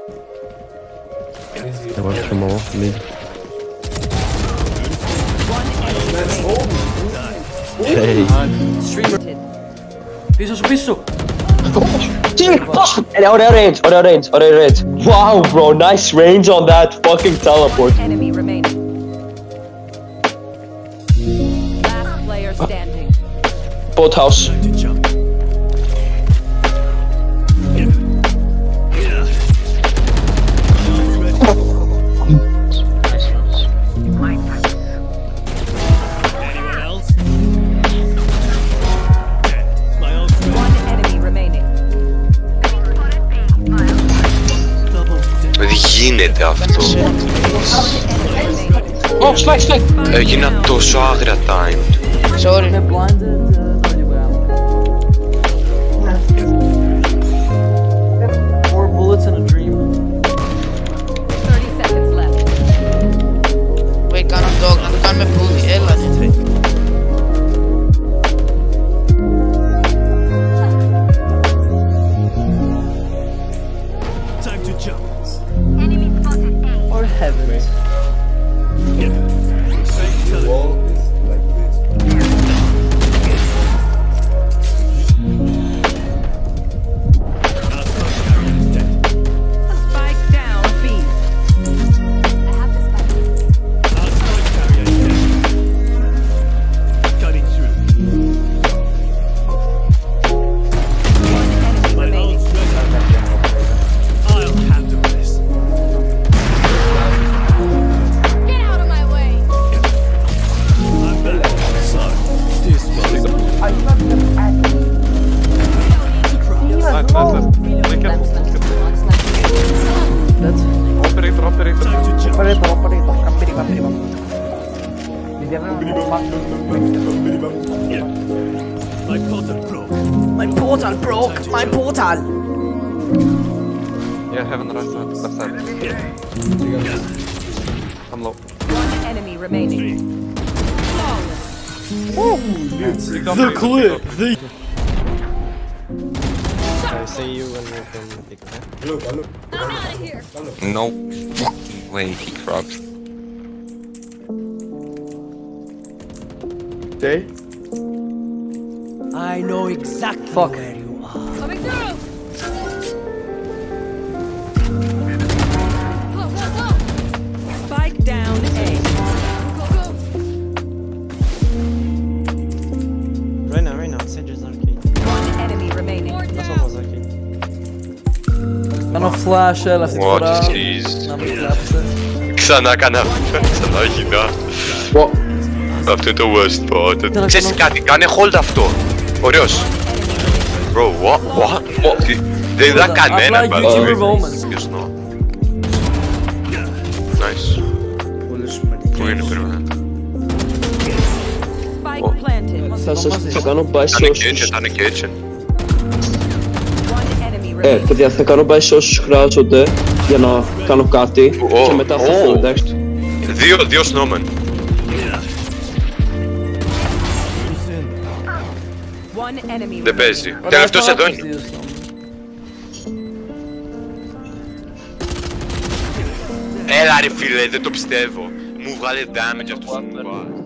I watched them all. Me. Hey. Pisso. Range. Wow, bro, nice range on that fucking teleport. Enemy remaining. Last player standing. Boat house. Γίνεται αυτό. Oh, spike. Έγινα τόσο άγρια timed. Sorry. Four bullets in a dream. 30 seconds left. Wait, κάνω dog, να το κάνουμε bully, έλα. Time to jump. Or heavens. The wall is like this. Spike down, B. I have the spike. Cutting through. My ult's ready. I'll handle this. Get out of my way. I'm back. So, this was Operator. time to jump. Operator. Camperi. My portal broke. My portal broke. My portal. Yeah, heaven right side, left side. I'm low. One enemy remaining. The clip. I see you when you can pick me. I'm out of here. No fucking way he crabs. Jay? I know exactly where you are. Coming through. Go. Spike down, A. Go. Right now, Sage's arcade. One enemy remaining. That's one was arcade. Κάνω flash, έλα αυτή τη What φορά. is Να μην κλάψετε. Ξανά έκανα ξανά γυρνά. Αυτό είναι το worst part. Ξέρεις κάτι, κάνε hold αυτό. Ωραίος. Bro, what? Δεν είδα κανένα. Απλά YouTuber moments. Nice. Πού είναι περίμενα. Spike planted. Θα κάνω buy Θα είναι και έτσι. One enemy remaining. παιδιά, θα κάνω buy σε όσους χρειάζονται για να κάνω κάτι και μετά θα φύγω, εντάξει. Δύο snowmen. One enemy Δεν παίζει. Τελευταίος εδώ είναι. Έλα ρε φίλε, δεν το πιστεύω. Μου βγάλε damage αυτός ο κουμπάς.